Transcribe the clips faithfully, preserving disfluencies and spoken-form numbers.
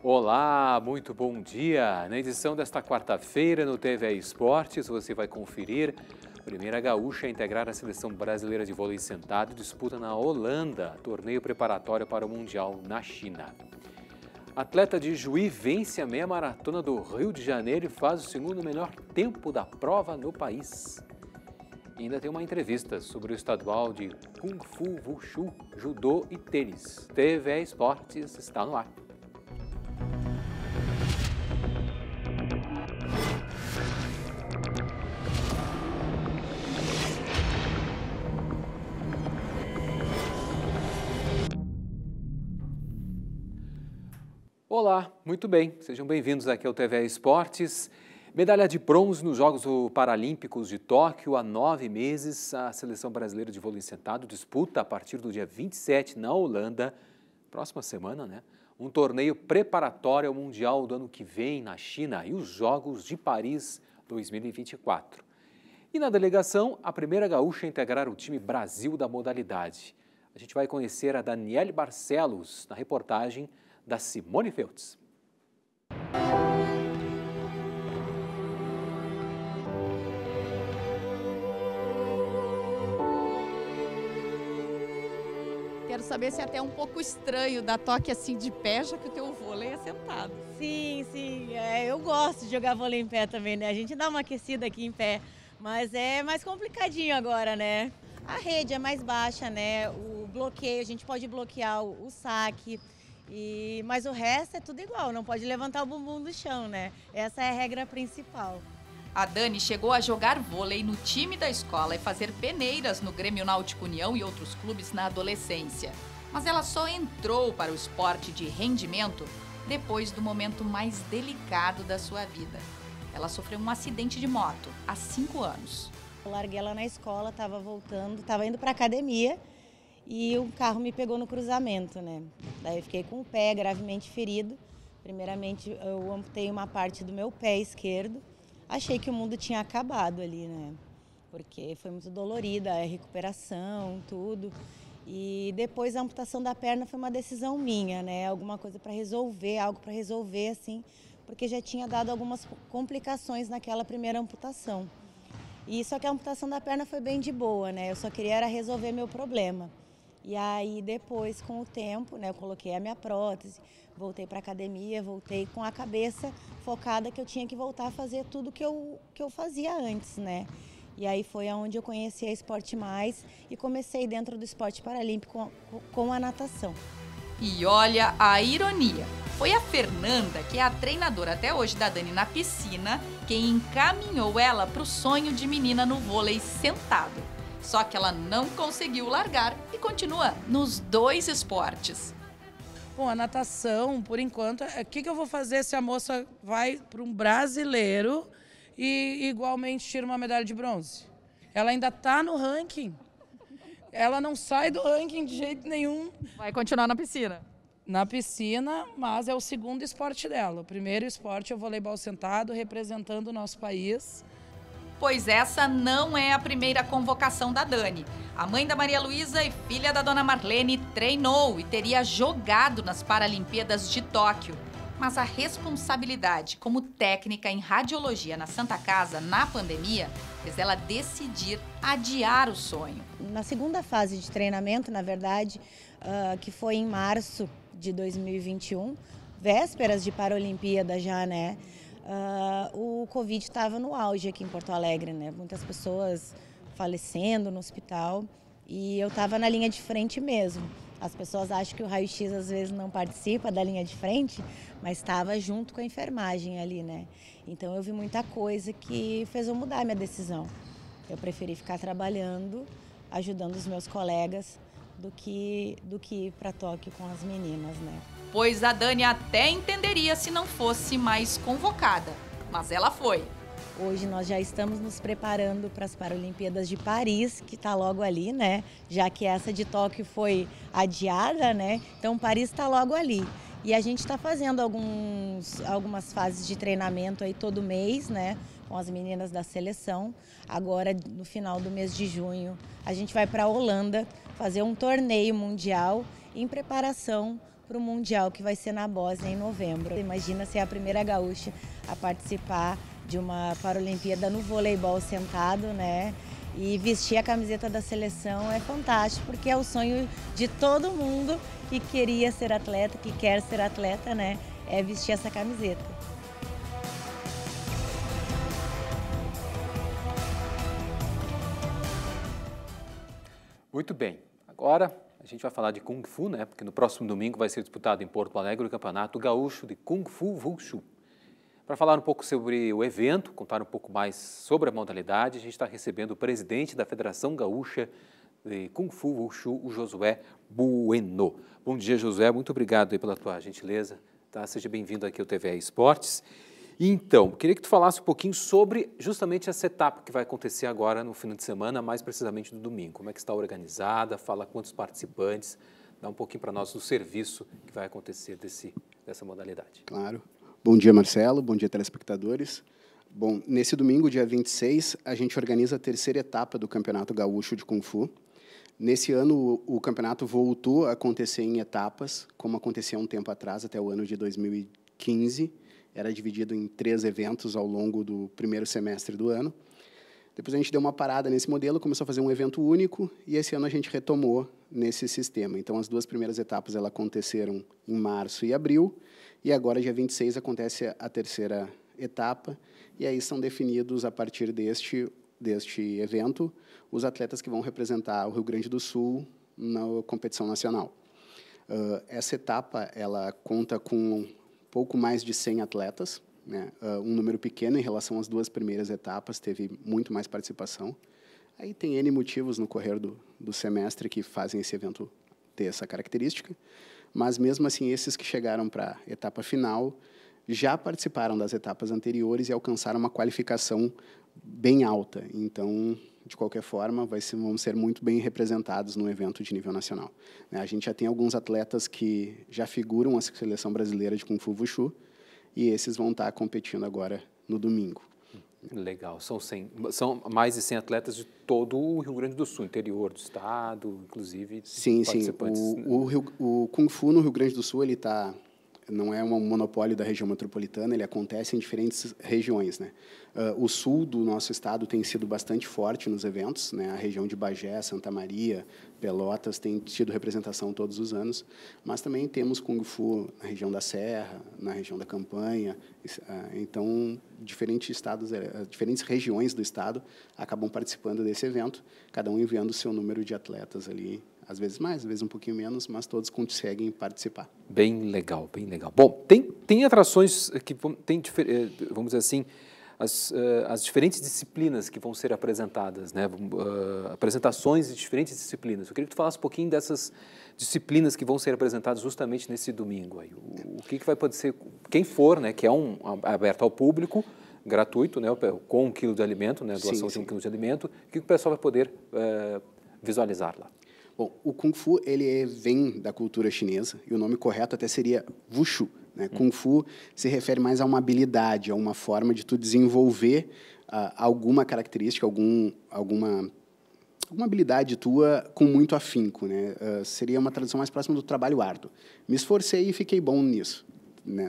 Olá, muito bom dia! Na edição desta quarta-feira no T V Esportes você vai conferir a primeira gaúcha a integrar a seleção brasileira de vôlei sentado disputa na Holanda, torneio preparatório para o Mundial na China. Atleta de Juí vence a meia maratona do Rio de Janeiro e faz o segundo melhor tempo da prova no país. E ainda tem uma entrevista sobre o estadual de Kung Fu, Wushu, Judô e Tênis. T V Esportes está no ar. Olá, muito bem, sejam bem-vindos aqui ao T V Esportes. Medalha de bronze nos Jogos Paralímpicos de Tóquio há nove meses. A seleção brasileira de vôlei sentado disputa a partir do dia vinte e sete na Holanda, próxima semana, né? Um torneio preparatório ao Mundial do ano que vem na China e os Jogos de Paris dois mil e vinte e quatro. E na delegação, a primeira gaúcha a integrar o time Brasil da modalidade. A gente vai conhecer a Daniele Barcelos na reportagem da Simone Feltz. Quero saber se é até um pouco estranho dar toque assim de pé, já que o teu vôlei é sentado. Sim, sim. É, eu gosto de jogar vôlei em pé também, né? A gente dá uma aquecida aqui em pé, mas é mais complicadinho agora, né? A rede é mais baixa, né? O bloqueio, a gente pode bloquear o, o saque. E, mas o resto é tudo igual, não pode levantar o bumbum do chão, né? Essa é a regra principal. A Dani chegou a jogar vôlei no time da escola e fazer peneiras no Grêmio Náutico União e outros clubes na adolescência. Mas ela só entrou para o esporte de rendimento depois do momento mais delicado da sua vida. Ela sofreu um acidente de moto há cinco anos. Eu larguei ela na escola, estava voltando, estava indo para a academia. E o carro me pegou no cruzamento, né? Daí eu fiquei com o pé gravemente ferido. Primeiramente, eu amputei uma parte do meu pé esquerdo. Achei que o mundo tinha acabado ali, né? Porque foi muito dolorida a recuperação, tudo. E depois a amputação da perna foi uma decisão minha, né? Alguma coisa para resolver, algo para resolver, assim, porque já tinha dado algumas complicações naquela primeira amputação. E só que a amputação da perna foi bem de boa, né? Eu só queria era resolver meu problema. E aí depois, com o tempo, né, eu coloquei a minha prótese, voltei para a academia, voltei com a cabeça focada que eu tinha que voltar a fazer tudo que eu, que eu fazia antes, né? E aí foi onde eu conheci a Esporte Mais e comecei dentro do esporte paralímpico com, com a natação. E olha a ironia, foi a Fernanda, que é a treinadora até hoje da Dani na piscina, quem encaminhou ela para o sonho de menina no vôlei sentado. Só que ela não conseguiu largar e continua nos dois esportes. Bom, a natação, por enquanto, o que, que eu vou fazer se a moça vai para um brasileiro e igualmente tira uma medalha de bronze? Ela ainda está no ranking. Ela não sai do ranking de jeito nenhum. Vai continuar na piscina? Na piscina, mas é o segundo esporte dela. O primeiro esporte é o voleibol sentado, representando o nosso país. Pois essa não é a primeira convocação da Dani. A mãe da Maria Luísa e filha da dona Marlene treinou e teria jogado nas Paralimpíadas de Tóquio. Mas a responsabilidade como técnica em radiologia na Santa Casa na pandemia fez ela decidir adiar o sonho. Na segunda fase de treinamento, na verdade, uh, que foi em março de dois mil e vinte e um, vésperas de Paralimpíada já, né? Uh, o Covid estava no auge aqui em Porto Alegre, né? Muitas pessoas falecendo no hospital e eu estava na linha de frente mesmo. As pessoas acham que o raio-x às vezes não participa da linha de frente, mas estava junto com a enfermagem ali, né? Então eu vi muita coisa que fez eu mudar a minha decisão. Eu preferi ficar trabalhando, ajudando os meus colegas, do que, do que ir para Tóquio com as meninas, né? Pois a Dani até entenderia se não fosse mais convocada, mas ela foi. Hoje nós já estamos nos preparando para as Paralimpíadas de Paris, que está logo ali, né? Já que essa de Tóquio foi adiada, né? Então Paris está logo ali. E a gente está fazendo alguns, algumas fases de treinamento aí todo mês, né? Com as meninas da seleção. Agora, no final do mês de junho, a gente vai para a Holanda fazer um torneio mundial em preparação para o Mundial, que vai ser na Bósnia em novembro. Imagina ser a primeira gaúcha a participar de uma Paralimpíada no voleibol sentado, né? E vestir a camiseta da seleção é fantástico, porque é o sonho de todo mundo que queria ser atleta, que quer ser atleta, né? É vestir essa camiseta. Muito bem. Agora a gente vai falar de Kung Fu, né? Porque no próximo domingo vai ser disputado em Porto Alegre o Campeonato Gaúcho de Kung Fu Wushu. Para falar um pouco sobre o evento, contar um pouco mais sobre a modalidade, a gente está recebendo o presidente da Federação Gaúcha de Kung Fu Wushu, o Josué Bueno. Bom dia, Josué. Muito obrigado aí pela tua gentileza. Tá? Seja bem-vindo aqui ao T V E Esportes. E então, queria que tu falasse um pouquinho sobre justamente essa etapa que vai acontecer agora no fim de semana, mais precisamente no domingo. Como é que está organizada? Fala quantos participantes. Dá um pouquinho para nós do serviço que vai acontecer desse, dessa modalidade. Claro. Bom dia, Marcelo. Bom dia, telespectadores. Bom, nesse domingo, dia vinte e seis, a gente organiza a terceira etapa do Campeonato Gaúcho de Kung Fu. Nesse ano, o, o campeonato voltou a acontecer em etapas, como acontecia um tempo atrás, até o ano de dois mil e quinze. Era dividido em três eventos ao longo do primeiro semestre do ano. Depois a gente deu uma parada nesse modelo, começou a fazer um evento único, e esse ano a gente retomou nesse sistema. Então, as duas primeiras etapas elas aconteceram em março e abril, e agora, dia vinte e seis, acontece a terceira etapa, e aí são definidos, a partir deste, deste evento, os atletas que vão representar o Rio Grande do Sul na competição nacional. Uh, essa etapa ela conta com pouco mais de cem atletas, né? Uh, um número pequeno em relação às duas primeiras etapas, teve muito mais participação. Aí tem N motivos no correr do, do semestre que fazem esse evento ter essa característica, mas mesmo assim, esses que chegaram para a etapa final já participaram das etapas anteriores e alcançaram uma qualificação bem alta. Então, de qualquer forma, vai ser, vão ser muito bem representados no evento de nível nacional. A gente já tem alguns atletas que já figuram a seleção brasileira de Kung Fu Wushu, e esses vão estar competindo agora no domingo. Legal. São, cem, são mais de cem atletas de todo o Rio Grande do Sul, interior do estado, inclusive sim, participantes. Sim, o, o, Rio, o Kung Fu no Rio Grande do Sul, ele está... não é um monopólio da região metropolitana, ele acontece em diferentes regiões, né? Uh, o sul do nosso estado tem sido bastante forte nos eventos, né? A região de Bagé, Santa Maria, Pelotas tem tido representação todos os anos, mas também temos Kung Fu na região da Serra, na região da Campanha. Uh, então, diferentes estados, uh, diferentes regiões do estado acabam participando desse evento, cada um enviando o seu número de atletas ali. Às vezes mais, às vezes um pouquinho menos, mas todos conseguem participar. Bem legal, bem legal. Bom, tem, tem atrações que tem, vamos dizer assim, as, as diferentes disciplinas que vão ser apresentadas, né? Uh, apresentações de diferentes disciplinas. Eu queria que tu falasse um pouquinho dessas disciplinas que vão ser apresentadas justamente nesse domingo. Aí. O, o que, que vai poder ser, quem for, né, que é um, aberto ao público, gratuito, né, com um quilo de alimento, né, doação sim, sim. de um quilo de alimento, o que o pessoal vai poder uh, visualizar lá? Bom, o Kung Fu ele vem da cultura chinesa, e o nome correto até seria Wushu. Né? Hum. Kung Fu se refere mais a uma habilidade, a uma forma de tu desenvolver uh, alguma característica, algum, alguma, alguma habilidade tua com muito afinco. Né? Uh, seria uma tradução mais próxima do trabalho árduo. Me esforcei e fiquei bom nisso. Né?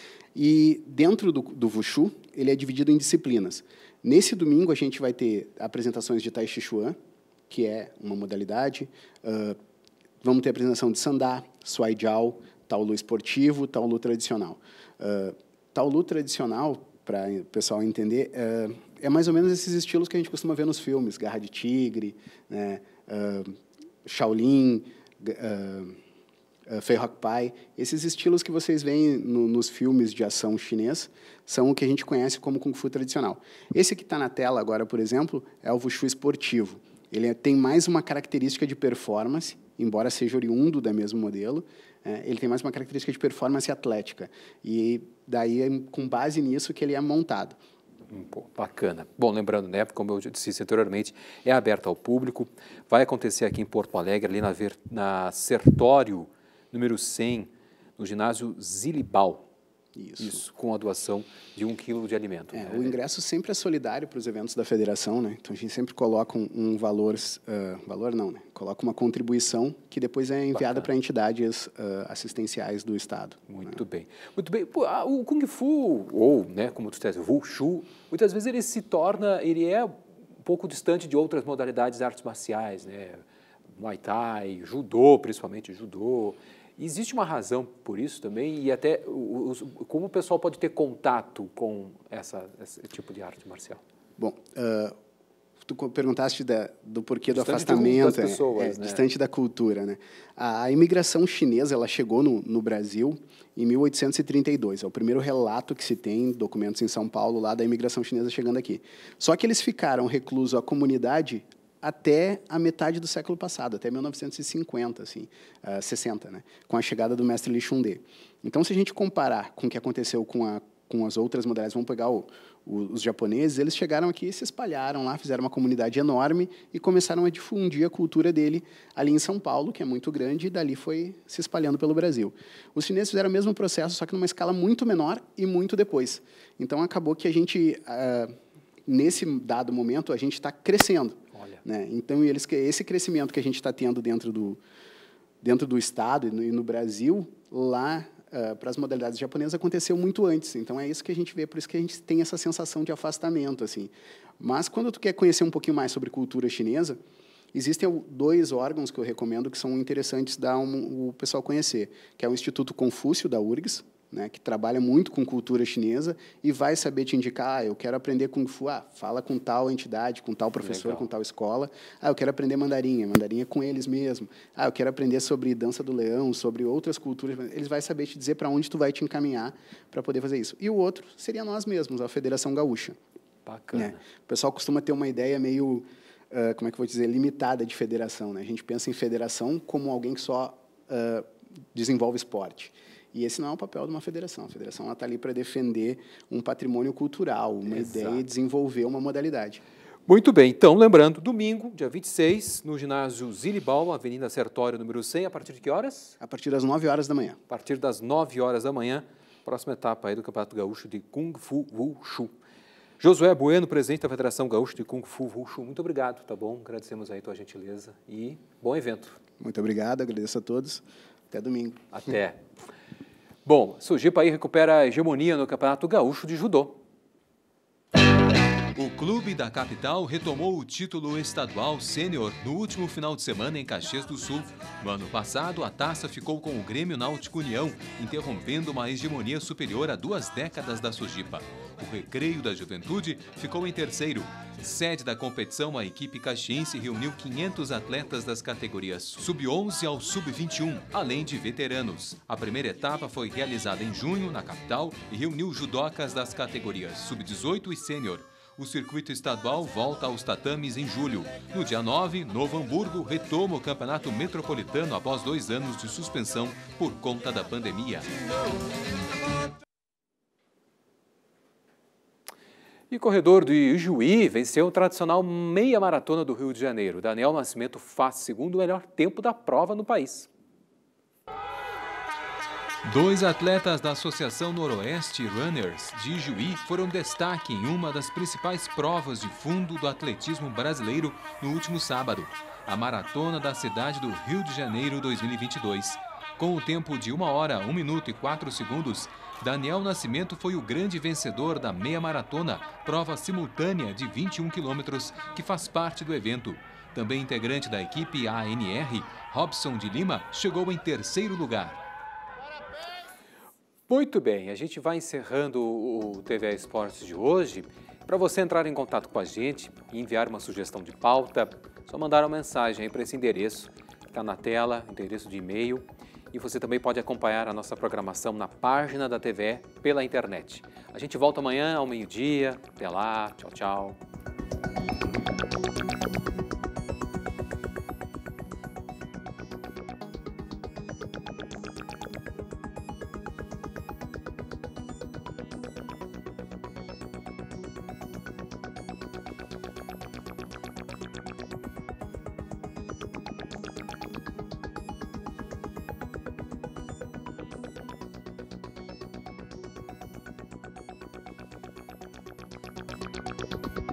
E dentro do, do Wushu, ele é dividido em disciplinas. Nesse domingo, a gente vai ter apresentações de Tai Chi Chuan, que é uma modalidade. Uh, vamos ter a apresentação de Sandá, Suai Jiao, Taolu esportivo, Taolu tradicional. Uh, Taolu tradicional, para o pessoal entender, uh, é mais ou menos esses estilos que a gente costuma ver nos filmes, Garra de Tigre, né, uh, Shaolin, uh, uh, Fei Hok Pai. Esses estilos que vocês veem no, nos filmes de ação chinês são o que a gente conhece como Kung Fu tradicional. Esse que está na tela agora, por exemplo, é o Wushu esportivo. Ele tem mais uma característica de performance, embora seja oriundo do mesmo modelo, é, ele tem mais uma característica de performance atlética. E daí, é com base nisso, que ele é montado. Pô, bacana. Bom, lembrando, né, como eu disse anteriormente, é aberto ao público, vai acontecer aqui em Porto Alegre, ali na, na Sertório, número cem, no ginásio Zilibal. Isso. Isso, com a doação de um quilo de alimento. É, né? o ingresso sempre é solidário para os eventos da federação, né? Então a gente sempre coloca um, um valor, uh, valor não, né? Coloca uma contribuição que depois é enviada para entidades uh, assistenciais do estado. Muito né? bem, muito bem. Pô, ah, o Kung Fu, ou, né, como tu disseste, Wushu, muitas vezes ele se torna, ele é um pouco distante de outras modalidades de artes marciais, né? Muay Thai, Judô, principalmente Judô. Existe uma razão por isso também e até o, o, como o pessoal pode ter contato com essa, esse tipo de arte marcial? Bom, uh, tu perguntaste da, do porquê do Distante afastamento, das pessoas, é, é, né? distante da cultura, né? A, a imigração chinesa, ela chegou no, no Brasil em mil oitocentos e trinta e dois. É o primeiro relato que se tem, documentos em São Paulo, lá da imigração chinesa chegando aqui. Só que eles ficaram reclusos à comunidade até a metade do século passado, até mil novecentos e cinquenta, assim, uh, sessenta, né, com a chegada do mestre Li Chun-Dê. Então, se a gente comparar com o que aconteceu com, a, com as outras modalidades, vamos pegar o, o, os japoneses, eles chegaram aqui e se espalharam lá, fizeram uma comunidade enorme e começaram a difundir a cultura dele ali em São Paulo, que é muito grande, e dali foi se espalhando pelo Brasil. Os chineses fizeram o mesmo processo, só que numa escala muito menor e muito depois. Então, acabou que a gente, uh, nesse dado momento, a gente está crescendo. Né? Então, eles, esse crescimento que a gente está tendo dentro do, dentro do Estado e no, e no Brasil, lá, uh, para as modalidades japonesas, aconteceu muito antes. Então, é isso que a gente vê, por isso que a gente tem essa sensação de afastamento. Assim. Mas, quando tu quer conhecer um pouquinho mais sobre cultura chinesa, existem dois órgãos que eu recomendo que são interessantes dar um, o pessoal conhecer, que é o Instituto Confúcio, da U R G S, né, que trabalha muito com cultura chinesa e vai saber te indicar, ah, eu quero aprender Kung Fu, ah, fala com tal entidade, com tal professor, Legal. Com tal escola. Ah, eu quero aprender mandarim, mandarim é com eles mesmo. Ah, eu quero aprender sobre dança do leão, sobre outras culturas. Eles vai saber te dizer para onde tu vai te encaminhar para poder fazer isso. E o outro seria nós mesmos, a Federação Gaúcha. Bacana. Né? O pessoal costuma ter uma ideia meio, uh, como é que eu vou dizer, limitada de federação. Né? A gente pensa em federação como alguém que só uh, desenvolve esporte. E esse não é o papel de uma federação. A federação está ali para defender um patrimônio cultural, uma Exato. Ideia e desenvolver uma modalidade. Muito bem. Então, lembrando, domingo, dia vinte e seis, no ginásio Zilibal, Avenida Sertório, número cem, a partir de que horas? A partir das nove horas da manhã. A partir das nove horas da manhã, próxima etapa aí do Campeonato Gaúcho de Kung Fu Wushu. Josué Bueno, presidente da Federação Gaúcha de Kung Fu Wushu, muito obrigado, tá bom? Agradecemos aí a tua gentileza e bom evento. Muito obrigado, agradeço a todos. Até domingo. Até. Bom, Sojipa aí recupera a hegemonia no Campeonato Gaúcho de Judô. O clube da capital retomou o título estadual sênior no último final de semana em Caxias do Sul. No ano passado, a taça ficou com o Grêmio Náutico União, interrompendo uma hegemonia superior a duas décadas da Sojipa. O Recreio da Juventude ficou em terceiro. Sede da competição, a equipe caxiense reuniu quinhentos atletas das categorias sub onze ao sub vinte e um, além de veteranos. A primeira etapa foi realizada em junho, na capital, e reuniu judocas das categorias sub dezoito e sênior. O circuito estadual volta aos tatames em julho. No dia nove, Novo Hamburgo retoma o campeonato metropolitano após dois anos de suspensão por conta da pandemia. E o corredor do Ijuí venceu o tradicional meia maratona do Rio de Janeiro. Daniel Nascimento faz segundo melhor tempo da prova no país. Dois atletas da Associação Noroeste Runners de Ijuí foram destaque em uma das principais provas de fundo do atletismo brasileiro no último sábado, a Maratona da Cidade do Rio de Janeiro dois mil e vinte e dois. Com o tempo de uma hora, um minuto e quatro segundos, Daniel Nascimento foi o grande vencedor da meia maratona, prova simultânea de vinte e um quilômetros, que faz parte do evento. Também integrante da equipe A N R, Robson de Lima, chegou em terceiro lugar. Muito bem, a gente vai encerrando o T V A Esportes de hoje. Para você entrar em contato com a gente e enviar uma sugestão de pauta, só mandar uma mensagem aí para esse endereço, que está na tela, endereço de e-mail. E você também pode acompanhar a nossa programação na página da T V E pela internet. A gente volta amanhã ao meio-dia. Até lá, tchau, tchau. Obrigado.